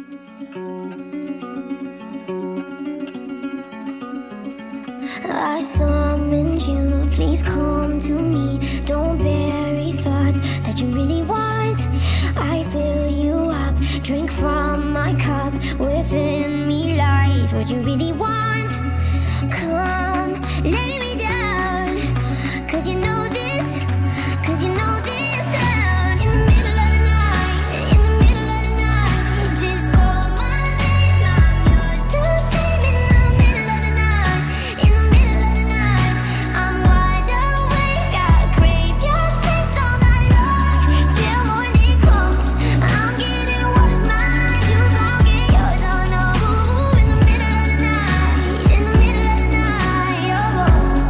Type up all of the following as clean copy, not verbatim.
I summoned you, please come to me. Don't bury thoughts that you really want. I fill you up, drink from my cup. Within me lies what you really want. Come, lay me down, 'cause you know this, 'cause you know this sound. In the middle of the night, in the middle of the night, just call my name, I'm yours to tame. In the middle of the night, in the middle of the night, I'm wide awake, I crave your taste all night long, till morning comes. I'm getting what is mine, you gon' get yours, oh no. In the middle of the night, in the middle of the night, oh.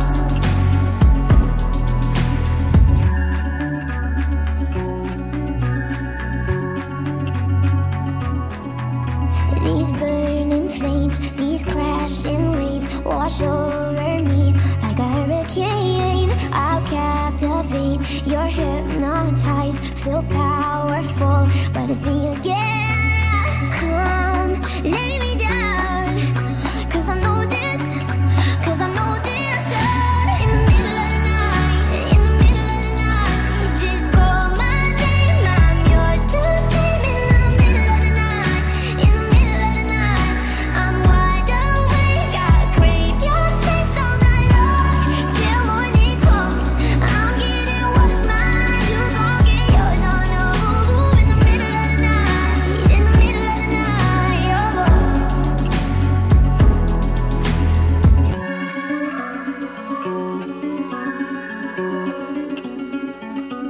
These burning flames, these crashing waves wash over me like a hurricane. I'll captivate, you're hypnotized, feel powerful, but it's me again. Come, lay me down, 'cause I know this, 'cause I know this sound. In the middle of the night, in the middle of the night, just call my name, I'm yours to tame. In the middle of the night, in the middle of the night, I'm wide awake, I crave your taste all night long, till morning comes. I'm getting what is mine, you gon' get yours, oh no. In the middle of the night, in the middle of the night, oh.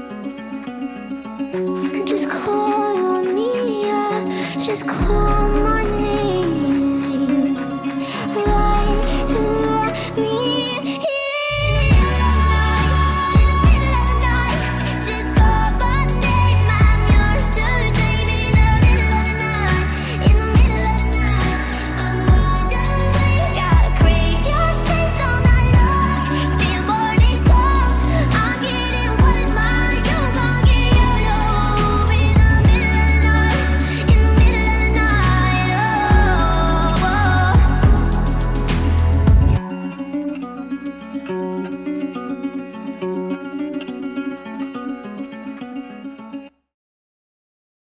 Just call on me, yeah. Just call my